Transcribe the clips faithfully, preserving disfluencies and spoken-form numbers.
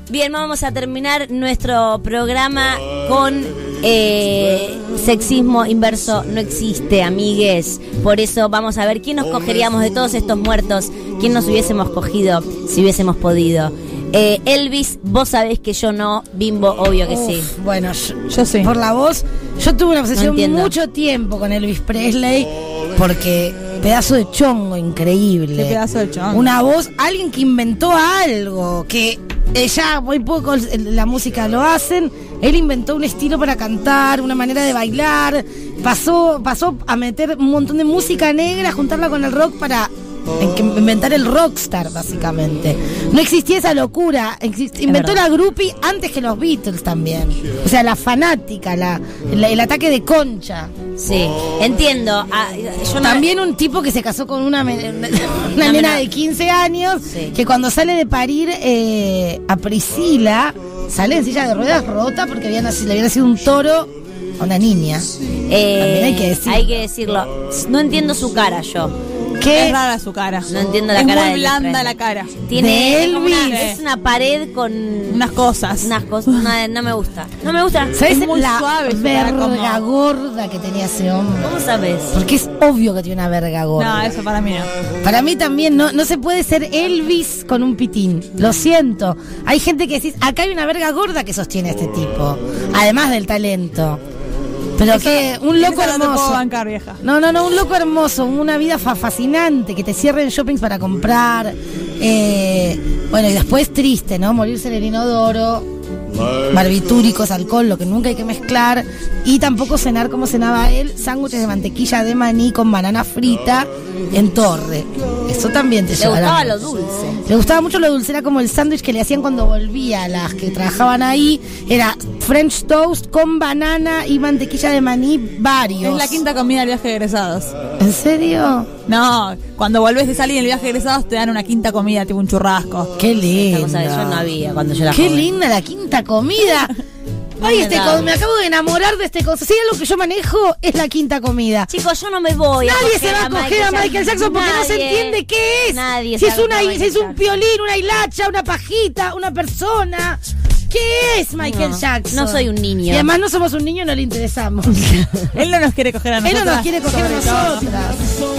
Bien, vamos a terminar nuestro programa con eh, sexismo inverso no existe, amigues. Por eso vamos a ver quién nos cogeríamos de todos estos muertos, quién nos hubiésemos cogido si hubiésemos podido. Eh, Elvis, vos sabés que yo no. Bimbo, obvio que Uf, sí. Bueno, yo, yo sí. Por la voz, yo tuve una obsesión No mucho tiempo con Elvis Presley, porque pedazo de chongo increíble. Qué pedazo de chongo. Una voz, alguien que inventó algo, que eh, ya muy poco la música lo hacen. Él inventó un estilo para cantar, una manera de bailar. Pasó, pasó a meter un montón de música negra, juntarla con el rock para en que inventar el rockstar, básicamente. No existía esa locura. Exist- inventó la groupie antes que los Beatles también. O sea, la fanática, la, la- el ataque de concha. Sí, entiendo. Ah, yo no- También un tipo que se casó con una, me- una, una No, nena no. de quince años, Sí. que cuando sale de parir eh, a Priscila, sale en silla de ruedas rota porque había nacido, le había nacido un toro a una niña. eh, También hay que decirlo. hay que decirlo. No entiendo su cara yo. ¿Qué? Es rara su cara. No entiendo la es cara de muy Elvis blanda Presley. la cara. Tiene De es como una, Elvis. es una pared con Unas cosas. unas cosas. No, no me gusta. No me gusta. ¿Sabes Es muy la suave su cara, verga como- gorda que tenía ese hombre? ¿Cómo sabes? Porque es obvio que tiene una verga gorda. No, eso para mí no. Para mí también no, no se puede ser Elvis con un pitín. Lo siento. Hay gente que decís, acá hay una verga gorda que sostiene a este tipo. Además del talento. Pero que un loco Esa no te puedo hermoso. bancar, vieja. No, no, no, un loco hermoso, una vida fa- fascinante, que te cierren shoppings para comprar. Eh, bueno, y después triste, ¿no? Morirse en el inodoro, barbitúricos, alcohol, lo que nunca hay que mezclar. Y tampoco cenar como cenaba él, sándwiches de mantequilla de maní con banana frita en torre. Eso también te Le llevará gustaba mucho. lo dulce. Le gustaba mucho lo dulce, era como el sándwich que le hacían cuando volvía a las que trabajaban ahí. Era French toast con banana y mantequilla de maní varios. Es la quinta comida del viaje de egresados. ¿En serio? No, cuando volvés de salir en el viaje de egresados te dan una quinta comida, tipo un churrasco. Qué Esta linda. cosa que yo no había cuando yo era Qué joven. linda la quinta comida. Ay, este Linda. co- me acabo de enamorar de este cosa. Si algo que yo manejo es la quinta comida. Chicos, yo no me voy a Nadie coger se va a coger a Michael Jackson porque no se Nadie. entiende qué es. Nadie si se es va a una, coger a si es Michael un piolín, una hilacha, una pajita, una persona. ¿Qué es Michael No, Jackson? no soy un niño. Y además no somos un niño, no le interesamos. Él no nos quiere coger a Él nosotros. no nos quiere coger a nosotras.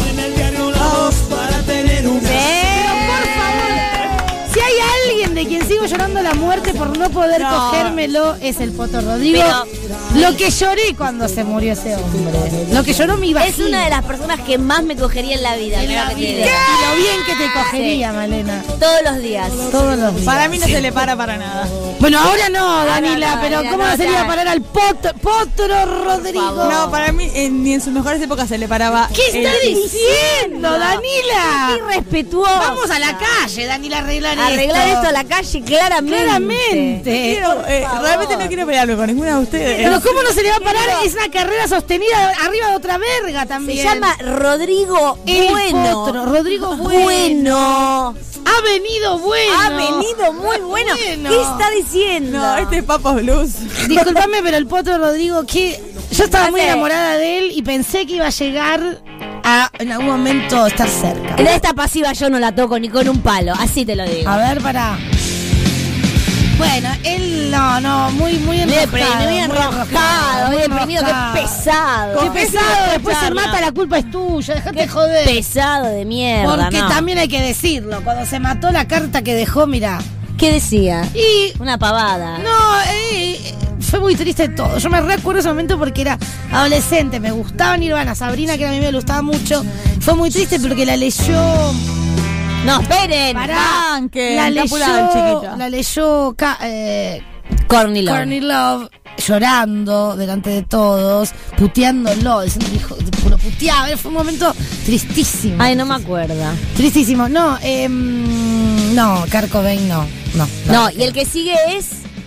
Pero por favor, si hay alguien de quien sigo llorando la muerte por no poder No. cogérmelo, es el Poto Rodrigo. Pero- Lo que lloré cuando se murió ese hombre. Lo que lloró mi vagina. Es una de las personas que más me cogería en la vida. mira que te digo. Y lo bien que te cogería, Malena. Todos los días. Todos los días. Para mí no se le para para nada. Bueno, ahora no, Danila, no, pero Danila, ¿cómo no, no se le iba a ya. parar al Potro, Potro Rodrigo? No, para mí eh, ni en sus mejores épocas se le paraba. ¿Qué está el- diciendo, Danila? Irrespetuoso. Vamos a la calle, Danila, a arreglar, Arreglar esto a la calle claramente. Claramente. Quiero, eh, realmente no quiero pelearme con ninguna de ustedes. Pero ¿cómo no se le va a parar? Es una carrera sostenida arriba de otra verga Se también. llama Rodrigo El Bueno. Potro, Rodrigo Bueno. Bueno. Ha venido bueno. Ha venido muy bueno. Bueno. ¿Qué está diciendo? No, este es Papas Blues. Disculpame, pero el Potro Rodrigo, que yo estaba muy Hace- enamorada de él y pensé que iba a llegar a en algún momento estar cerca. En esta pasiva yo no la toco ni con un palo, así te lo digo. A ver, pará. Bueno, él no, no, muy, muy Muy enroscado. deprimido, muy enroscado, muy deprimido, qué enroscado. pesado. Qué pesado, después se mata, la culpa es tuya, dejate joder. Pesado de mierda, Porque no. también hay que decirlo, cuando se mató la carta que dejó, mira. ¿Qué decía? Y Una pavada. no, eh, fue muy triste todo. Yo me recuerdo ese momento porque era adolescente, me gustaba Nirvana, Sabrina, que a mí me gustaba mucho. Fue muy triste porque la leyó. No, esperen. Pará, Banque, la está apurado el leyó, chiquito. la leyó Ca- eh, Courtney Love. Courtney Love llorando delante de todos, puteándolo, diciendo hijo, lo puteaba. Fue un momento tristísimo. Ay, no me acuerdo. Tristísimo. No, eh, no, Kurt Cobain no. No, No, y el que sigue es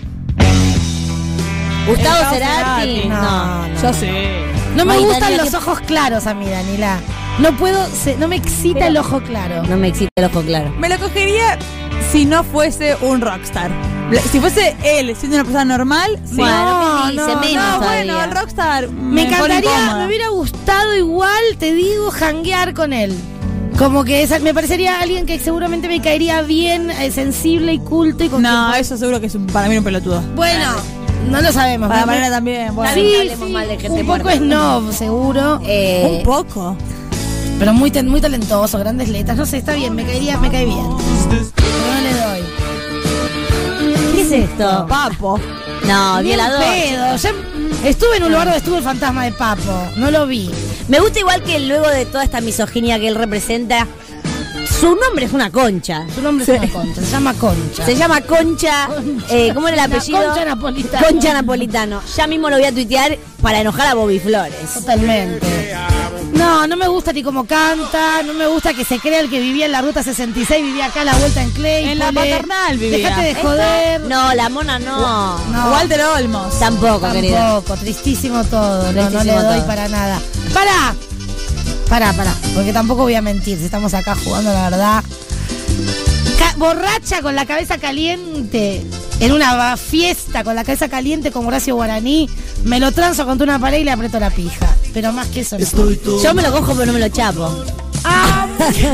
Gustavo Gustavo Cerati. Cerati. No, No, no. Yo sé. No me Ay, gustan Daniela, los ¿qué- ojos claros a mí, Danila. No puedo, se- no me excita Pero- el ojo claro. No me excita el ojo claro. Me lo cogería si no fuese un rockstar. Si fuese él siendo una persona normal, sí. Bueno, ¿qué dice? no, Menos No, todavía. bueno, el rockstar Me pone encantaría, incómoda. me hubiera gustado igual, te digo, janguear con él. Como que esa, me parecería alguien que seguramente me caería bien, eh, sensible y culto y con No, quien- eso seguro que es un, para mí un pelotudo. Bueno, no lo sabemos. Para ¿no? Mariana también. Bueno. También Sí, hablemos sí, mal de gente un poco muerta. snob, seguro. Eh, Un poco. Pero muy, ten- muy talentoso, grandes letras. No sé, está bien, me caería, me cae bien. Pero no le doy. ¿Qué es esto? Papo. No, Ni en violador. pedo. Ya estuve en un lugar donde estuvo el fantasma de Papo. No lo vi. Me gusta igual que luego de toda esta misoginia que él representa, su nombre es una concha. Su nombre Sí. es una concha, se llama Concha. Se llama Concha. eh, ¿Cómo era el La apellido? Concha Napolitano. Concha Napolitano. Ya mismo lo voy a tuitear para enojar a Bobby Flores. Totalmente. No, no me gusta ni cómo canta, no me gusta que se crea el que vivía en la ruta sesenta y seis, vivía acá a la vuelta en Claypole. En la Paternal vivía. Dejate de joder. No, la mona no. No. Walter Olmos. Tampoco, querida. Tampoco, tristísimo todo. No, no Tristísimo le doy todo. para nada. ¡Para! Pará, pará, porque tampoco voy a mentir, si estamos acá jugando la verdad. Ca- borracha con la cabeza caliente, en una ba- fiesta con la cabeza caliente como Horacio Guaraní, me lo transo contra una pared y le aprieto la pija. Pero más que eso no. Yo me lo cojo pero no me lo chapo. ¡Ah!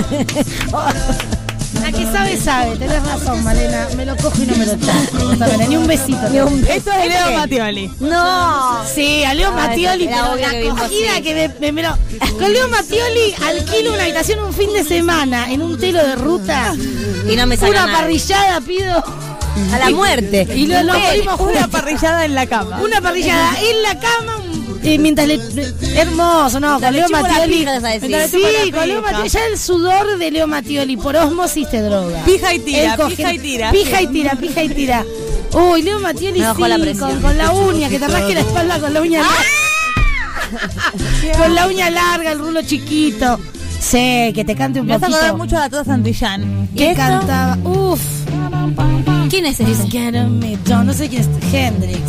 La que sabe, sabe, tenés razón, Malena. Me lo cojo y no me lo chapo. Está bien, ni un besito. Ni un Esto es Leo Mattioli. No. Sí, a Leo Ay, Mattioli, era pero obvio la que vimos, cogida sí. que me, me- me lo- con Leo Mattioli alquilo una habitación un fin de semana en un telo de ruta. Y no me saca Una nada. parrillada pido. A la muerte. Y lo, lo Mujer. morimos Una juntos. parrillada en la cama. Una parrillada en la cama. un- eh, mientras le, le- hermoso, no, con le Leo chupo la Mattioli. pija, vas a decir. Mientras le chupo Sí, la con Leo pija. Mattioli. Ya el sudor de Leo Mattioli por osmosis te droga. Pija y tira, Él coge- pija y tira. Pija y tira, pija y tira. Uy, Leo Mattioli Me bajó la sí, presión. con, con la uña, que te rasque la espalda con la uña larga. Con la uña larga, el rulo chiquito. Sí, que te cante un Me hace poquito. acordar mucho a la Tota Santillán. Que ¿Y esto? cantaba. Uf. ¿Quién es It's ese? getting me down. No sé quién es. Hendrix.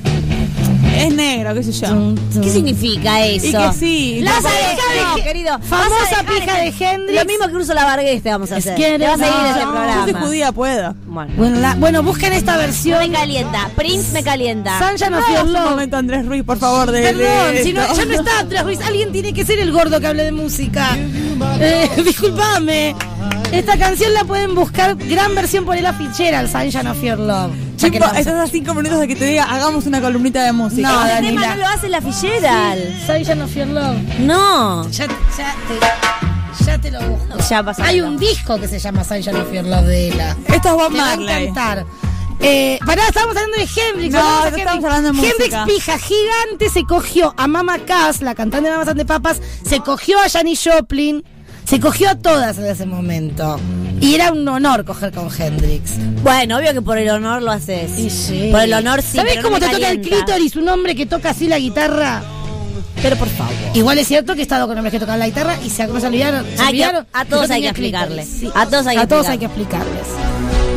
Es negro, qué sé yo. Tum, tum. ¿Qué significa eso? Y que sí. La vas a pija dejar, de no, Ge- querido. famosa Vas a dejar pija de Hendrix. Lo mismo que Urso la Vargas te vamos a hacer. que Te vas a ir de este no, programa. Yo soy judía, puedo. Bueno. Bueno, la- bueno, busquen esta No versión. me calienta. Prince me calienta. Sunshine of No, Your un Love. momento, Andrés Ruiz, por favor. De, Perdón, de si no, esto. ya no está Andrés Ruiz. Alguien tiene que ser el gordo que hable de música. Eh, disculpame. Esta canción la pueden buscar, gran versión por Ella Fitzgerald, Sunshine of Your Love. Ya que Chimbo, no vamos a- estás a cinco minutos de que te diga, hagamos una columnita de música. No, Este Daniela. tema no lo hace la Fitzgerald. Sunshine of Your Love. No. Ya, ya, te, ya te lo busco. Ya pasa. Hay un disco que se llama Sunshine of Your Love de Ella. Esto es Bob Te va a Marley. encantar. Eh, pará, estábamos hablando de Hendrix. No, hablamos de no estamos Hendrix. hablando de Hendrix música. pija gigante se cogió a Mama Cass, la cantante de Mamas and the Papas, se cogió a Janis Joplin, se cogió a todas en ese momento. Y era un honor coger con Hendrix. Bueno, obvio que por el honor lo haces. Y sí. Por el honor sí. ¿Sabés pero no cómo me te toca el calienta. clítoris un hombre que toca así la guitarra? Pero por favor. Igual es cierto que he estado con hombres que tocan la guitarra y se, no se olvidaron. se Hay que- olvidaron a que todos yo hay que tenía explicarles. clítoris. A todos hay que A todos hay explicar. que explicarles.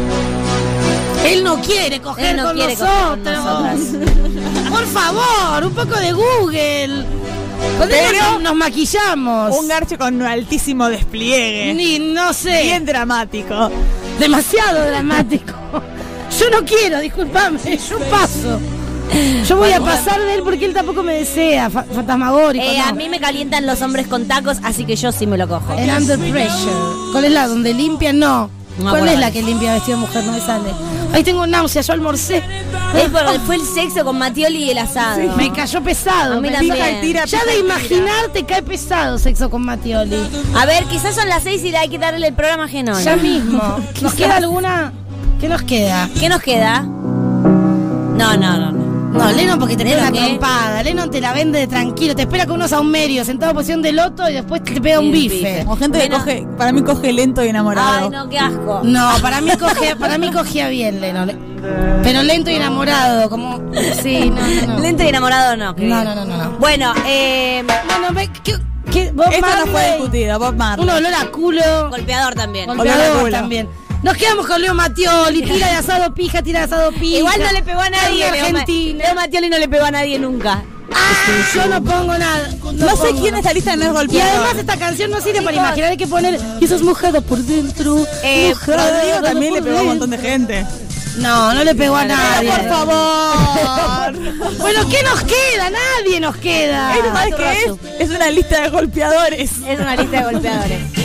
Él no quiere coger Él no con quiere coger con nosotros. Por favor, un poco de Google. Con Pero- eso nos maquillamos. Un garcho con un altísimo despliegue. Ni, no sé. Bien dramático. Demasiado dramático. Yo no quiero, discúlpame. Yo paso. Yo voy a pasar de él porque él tampoco me desea. Fa- fantasmagórico. Eh, no. A mí me calientan los hombres con tacos, así que yo sí me lo cojo. En Under Pressure. ¿Cuál es la donde limpian? No. No me ¿Cuál acuerdo. es la que limpia vestido de mujer? No me sale. Ahí tengo náuseas, yo almorcé. Es porque fue el sexo con Mattioli y el asado. Me cayó pesado. A mí me también. pica y tira, ya pica de y tira. imaginar te cae pesado sexo con Mattioli. A ver, quizás son las seis y hay que darle el programa a Genón. Ya mismo. ¿Nos queda alguna? ¿Qué nos queda? ¿Qué nos queda? No, no, no, no. No, Lennon porque te pega una ¿Lennon qué? trompada. Lennon te la vende de tranquilo. Te espera con unos saumerios sentado en posición de loto y después te pega un Sí, bife. bife. O gente que Bueno. coge, para mí coge lento y enamorado. Ay, no, qué asco. No, para mí coge, para mí cogía bien Lennon. Pero lento y enamorado, como. Sí, no, no, no. Lento y enamorado no. querido. No, no, no, no, no. Bueno, eh, Bueno, ve, ¿qué, qué, Bob Esto no fue Marley, discutido, Bob Marley. un olor a culo, golpeador también. golpeador olor a culo. también. Nos quedamos con Leo Mattioli, tira de asado pija, tira de asado pija. Igual no le pegó a nadie. Carne Leo Ma- Argentina. Leo Mattioli no le pegó a nadie nunca. Ah, yo no pongo nada. No sé pongo quién nada. es la lista de no es Y golpeador. además esta canción no sirve para Chicos. imaginar, hay que poner y eso es mojado por dentro. Eh, mojado Rodrigo también por le pegó a un montón de dentro. gente. No, no le pegó a nadie. Por favor. Bueno, ¿qué nos queda? Nadie nos queda. ¿Esto sabes qué es? Es una lista de golpeadores. Es una lista de golpeadores.